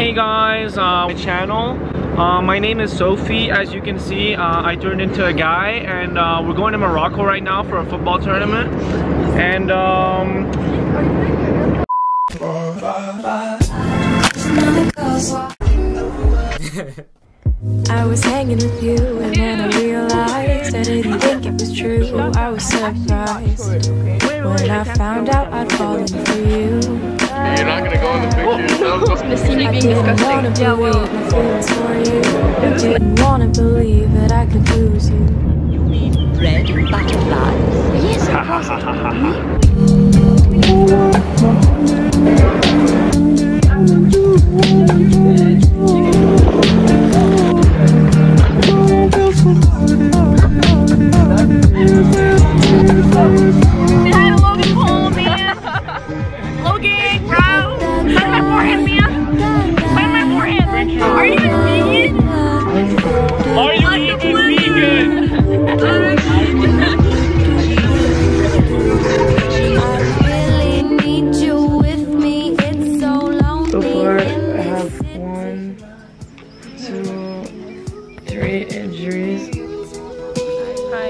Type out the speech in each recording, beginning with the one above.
Hey guys, my channel. My name is Sophie. As you can see, I turned into a guy, and we're going to Morocco right now for a football tournament. And I was hanging with you, and then I realized I didn't think it was true. I was surprised when I found out I'd fallen for you. You're not gonna go in the picture yourself? I didn't wanna believe my feelings for you. I didn't wanna believe that I could lose you. You mean red butterflies? Yes, of course. Injuries. Hi.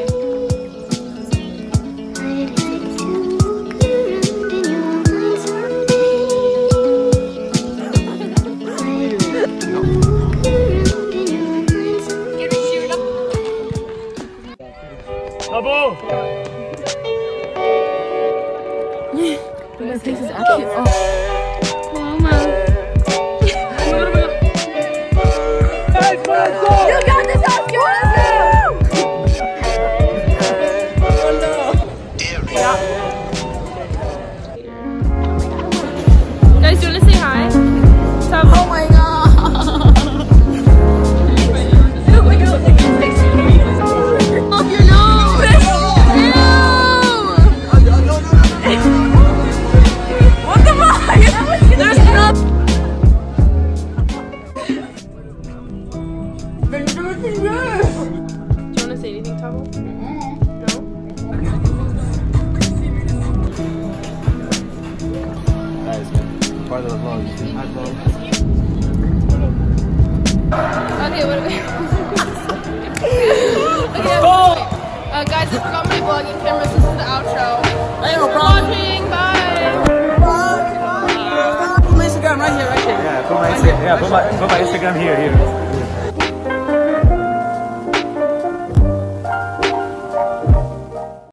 Abo! My face is actually off. Mama. You got this off yours now! Guys, do you want to say hi? Oh my god! Off your nose! What the fuck? There's nothing. Do you want to say anything, Tabo? No? Guys, part of the vlog. Okay, what are we? Okay, guys, I forgot my vlogging camera. This is the outro. Thanks for watching. Bye. Put my Instagram right here, right here. Yeah, put my Instagram here.